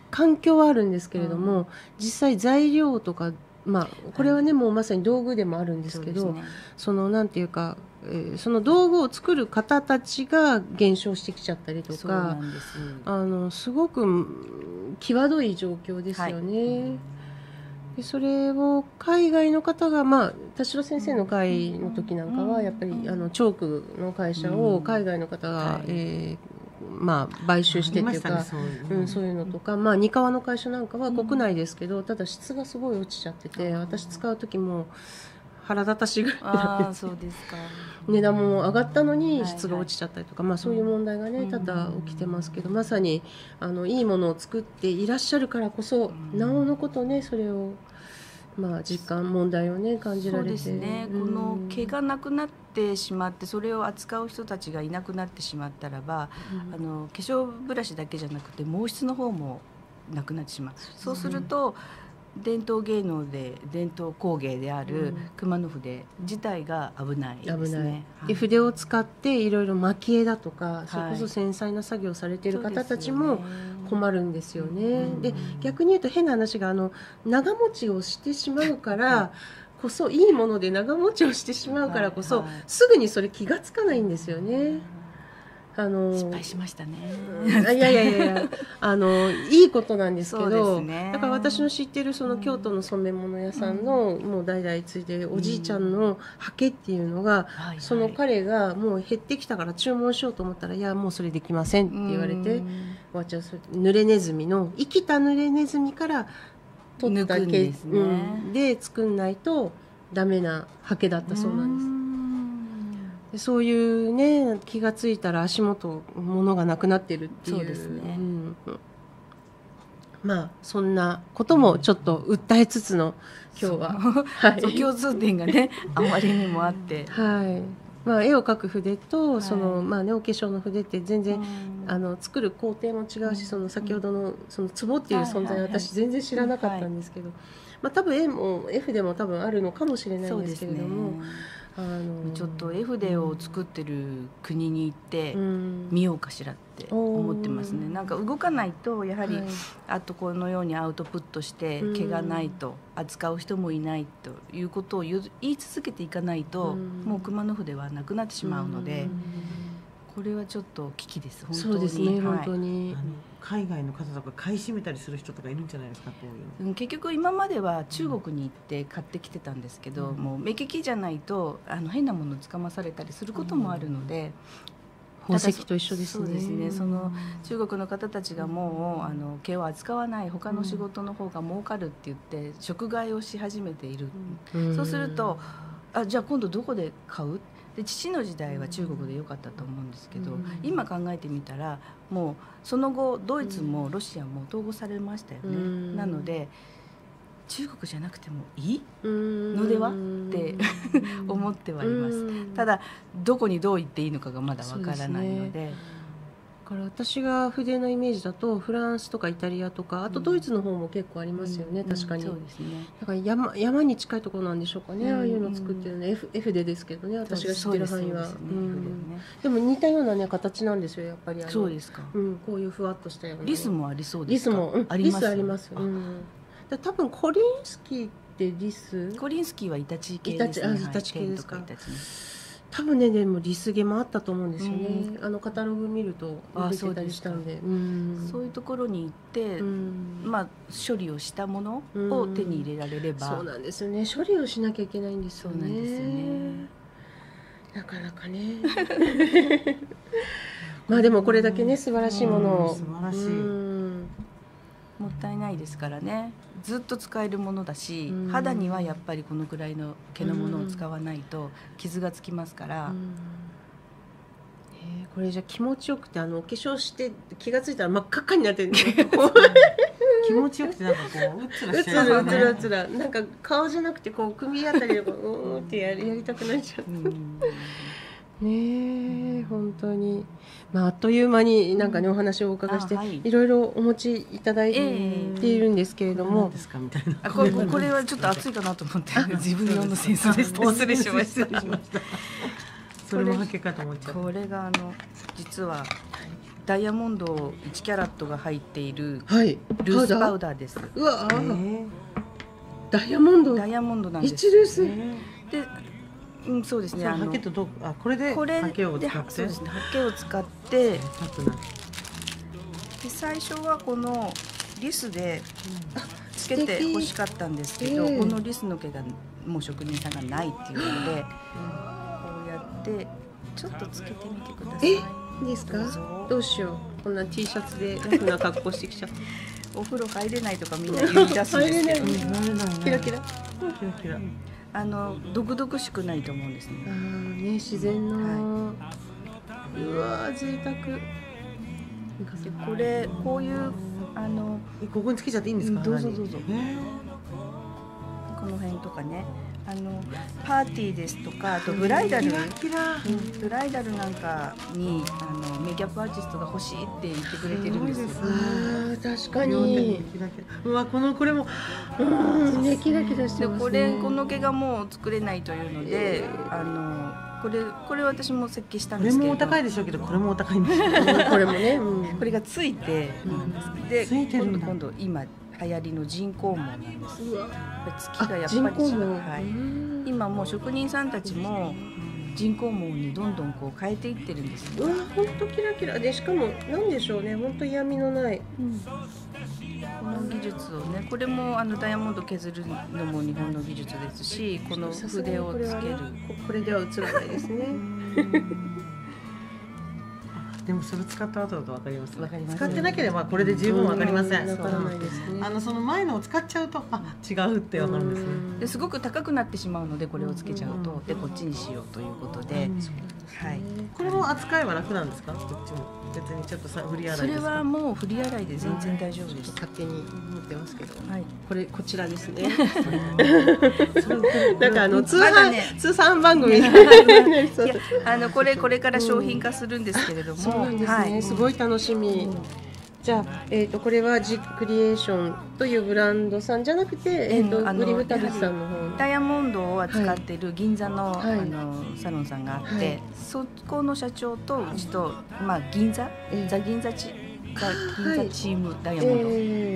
環境はあるんですけれども、うん、実際材料とか、まあ、これはね、はい、もうまさに道具でもあるんですけど、 そ, ね、そのなんていうか、えー、その道具を作る方たちが減少してきちゃったりとか、すあのすごく際どい状況ですよね。はい、でそれを海外の方が、まあ、田代先生の会の時なんかはやっぱりあのチョークの会社を海外の方が、はい、えーまあ、買収してっていうか、ね、そういう、うん、そういうのとか、まあ、ニカワの会社なんかは国内ですけど、ただ質がすごい落ちちゃってて、私使う時も腹立たしいぐらいなんですよ。そうですか。値段も上がったのに質が落ちちゃったりとか、はいはい、まあ、そういう問題がね多々起きてますけど、まさにあのいいものを作っていらっしゃるからこそ、なおのことね、それをまあ、実感問題をね感じられて、そうですね、 うん、この毛がなくなってしまって、それを扱う人たちがいなくなってしまったらば、うん、あの化粧ブラシだけじゃなくて毛質の方もなくなってしまう。そうすると、うん、伝統芸能で伝統工芸である熊野筆自体が危ないですね。危ない、はい、 で筆を使っていろいろ蒔絵だとか、はい、それこそ繊細な作業をされている方たちも困るんですよね。で、逆に言うと変な話が、あの長持ちをしてしまうからこそ、いいもので長持ちをしてしまうからこそ、はいはい、すぐにそれ気がつかないんですよね。 あの失敗しましたね。 いやいやいやいや、あのいいことなんですけど、ね、だから私の知っているその京都の染め物屋さんの、うん、もう代々ついてるおじいちゃんの刷毛っていうのが、うん、その彼がもう減ってきたから注文しようと思ったら、いやもうそれできませんって言われて、うん、私は濡れネズミの生きた濡れネズミから取った毛で、ね、うん、で作んないとダメな刷毛だったそうなんです。そういうね、気がついたら足元物がなくなってるっていう。そうですね、うん、まあそんなこともちょっと訴えつつの今日は、 はい、共通点がねあまりにもあって、 はい、まあ、絵を描く筆と、はい、そのまあね、お化粧の筆って全然、うん、あの作る工程も違うし、その先ほどのその壺っていう存在は私全然知らなかったんですけど、まあ、多分絵も絵筆も多分あるのかもしれないんですけれども、 あのちょっと絵筆を作ってる国に行って見ようかしらって思ってますね。なんか動かないとやはり、はい、あとこのようにアウトプットして毛がないと扱う人もいないということを言い続けていかないと、もう熊野筆はなくなってしまうので、これはちょっと危機です。本当に。そうですね、はい、 本当に。 あの海外の方とか買い占めたりする人とかいるんじゃないですか、こういうの。 結局今までは中国に行って買ってきてたんですけど、うん、もう目利きじゃないとあの変なものをつかまされたりすることもあるので、 うん、宝石と一緒ですね。 そうですね。その中国の方たちがもうあの毛を扱わない他の仕事の方が儲かるって言って食買をし始めている。うん、そうすると、あ、じゃあ今度どこで買う？で父の時代は中国で良かったと思うんですけど、うん、今考えてみたらもうその後ドイツもロシアも統合されましたよね。うん、なので中国じゃなくてもいいのではって思ってはいます。ただどこにどう行っていいのかがまだわからないので。 だから私が筆のイメージだとフランスとかイタリアとか、あとドイツの方も結構ありますよね、うん、確かに、うん、そうですね。だから山、山に近いところなんでしょうかね、うん、ああいうの作ってるの、ね、絵筆ですけどね、私が知ってる範囲は。でも似たような、ね、形なんですよ、やっぱり。あのそうですか、 うん、こういうふわっとしたような。 リスもありそうですか。 リスも、うん、あります。リスあります、うん、だ多分コリンスキーってリス、 コリンスキーはイタチ系ですね。 イタチ系ですか。多分ね、でもリス毛もあったと思うんですよね、うん、あのカタログ見ると出てたりしたんで、 うん、そういうところに行って、うん、まあ、処理をしたものを手に入れられれば、 うん、そうなんですよね、処理をしなきゃいけないんですよね。そうなんですよね、なかなかねまあでもこれだけね、素晴らしいものを、 素晴らしい、うん、 もったいないですからね。ずっと使えるものだし、うん、肌にはやっぱりこのくらいの毛のものを使わないと傷がつきますから、うん、 えー、これじゃ気持ちよくて、あのお化粧して気がついたら真っ赤っかになってる気持ちよくてなんかこううつらしちゃう、 ね、うつらうつら、なんか顔じゃなくてこう首あたりをうーってやり、やりたくなっちゃう、うんねえ、本当に、まあ、あっという間になんかね、お話をお伺いして、はい、いろいろお持ちいただいているんですけれども、 えー、ですかみたいな。 あ、これ、これはちょっと熱いかなと思って自分用のセンスでした。失礼しました。 それもはけかと思っちゃう。 これがあの実はダイヤモンドいちキャラットが入っているはい、 ルースパウダーです。 うわー、ダイヤモンドダイヤモンドなんです。 いちルースで、 うん、そうですね。 ハケとどあこれでハケを使って、 そうですね。ハケを使ってで最初はこのリスでつけて欲しかったんですけど、このリスの毛がもう職人さんがないっていうので、こうやってちょっとつけてみてください。 え、いいですか？どうしよう。こんな T シャツでラフな格好してきちゃった。 お風呂入れないとかみんな言い出すんですけど、 キラキラ。 キラあの毒々しくないと思うんですね。 ああね、自然の、はい、うわー贅沢。 これこういうあのここにつけちゃっていいんですか？ どうぞどうぞ。この辺とかね。あのパーティーですとか、あとブライダル、ブライダルなんかにあのメイキャップアーティストが欲しいって言ってくれてるんですよ。 あ、確かに。 うわ、このこれも、 うん、ね、キラキラしてますね。 これこの毛がもう作れないというので、あのこれこれ私も設計したんですけど、 これもお高いでしょうけど、これもお高いんですよ。 これもね、 これがついてなんです。で、今度今度今流行りの人工毛なんです。月がやっぱり、はい、今もう職人さんたちも人工毛にどんどんこう変えていってるんですよ。 うわ、本当キラキラで、しかもなんでしょうね、本当嫌味のない、うん、 この技術をね、これもあのダイヤモンド削るのも日本の技術ですし、この筆をつける、 これでは映らないですね。 でもそれ使った後だと分かります。 分かります。 使ってなければこれで十分分かりません。 分からないですね。 あのその前のを使っちゃうと、あ、違うって分かるんですね。 ですごく高くなってしまうので、これをつけちゃうと、でこっちにしようということで、はい。 これも扱いは楽なんですか？こっちも別にちょっとさ振り洗いですか？ それはもう振り洗いで全然大丈夫です。 勝手に持ってますけど、 はい。 これこちらですね。なんかあの通販通販番組。 あのこれこれから商品化するんですけれども、 そうなんですね。すごい楽しみ。じゃあ、えー、とこれはジクリエーションというブランドさんじゃなくて、えー、とグリフタグチさんの方、 ダイヤモンドを扱っている銀座の、はい、あのサロンさんがあって、はい、そこの社長とうちと、まあ、銀座、えー、ザ銀座チザ銀座チームダイヤモンド、はい、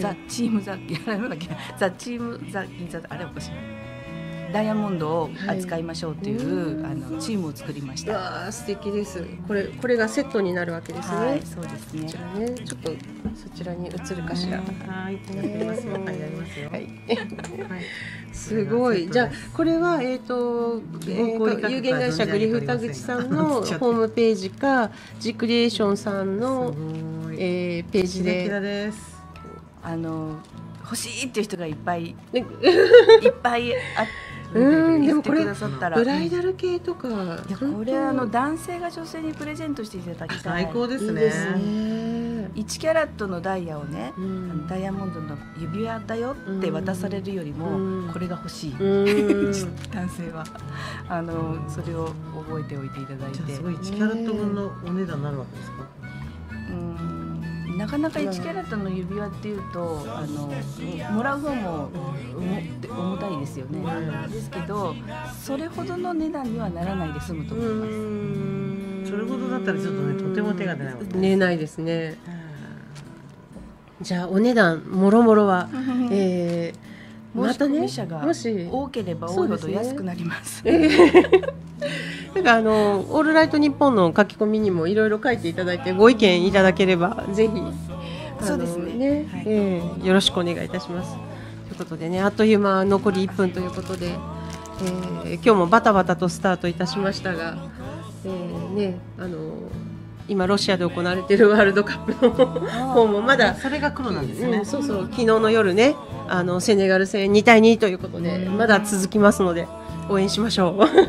ザチームザザチームザ銀座あれおかしいダイヤモンドを扱いましょうという、はい、あのチームを作りました。 わあ、素敵です。これこれがセットになるわけですね。 はい、そうですね。 こちらね、ちょっとそちらに移るかしら。 はい、やりますよ。はい、やりますよ。はい。 すごい。じゃあこれはえっ、ー、と、えー、有限会社グリフタグチさんのホームページかジクリエーションさんの、えー、ページで。 キラキラです。 あの欲しいっていう人がいっぱいいっぱいあって。 うん、でもこれブライダル系とか、いやこれあの男性が女性にプレゼントしていただきたい。 最高ですね。 いいですね。 いちキャラットのダイヤをね、うん、ダイヤモンドの指輪だよって渡されるよりも、うん、これが欲しい、うん、男性はあのそれを覚えておいていただいて。じゃあすごいいちキャラット分のお値段になるわけですか？ うん、なかなかいちキャラットの指輪っていうとあのもらう方も重たいですよね、うん、ですけどそれほどの値段にはならないで済むと思います。 うん、それほどだったらちょっとねとても手が出ないわけです。 出ないですね。じゃあお値段もろもろは、えー、またね、 もし多ければ多いほど安くなります。 なんかあのオールライトニッポンの書き込みにもいろいろ書いていただいてご意見いただければぜひそうですね、 ね、はい、えー、よろしくお願いいたします。ということでね、あっという間残りいっぷんということで、えー、今日もバタバタとスタートいたしましたが、えーね、あの今ロシアで行われているワールドカップの方もまだそれが黒なんですね、 うん、そうそう、昨日の夜ね、あのセネガル戦にたいにということでまだ続きますので応援しましょう。はい、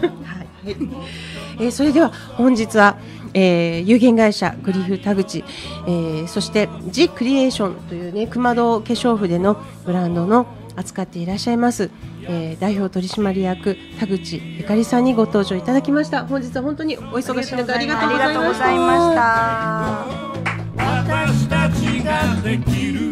えー、それでは本日は、えー、有限会社グリフ田口、えー、そしてジクリエーションというね熊戸化粧筆のブランドの扱っていらっしゃいます、えー、代表取締役田口ゆかりさんにご登場いただきました。本日は本当にお忙しい中ありがとうございました。 私たちができる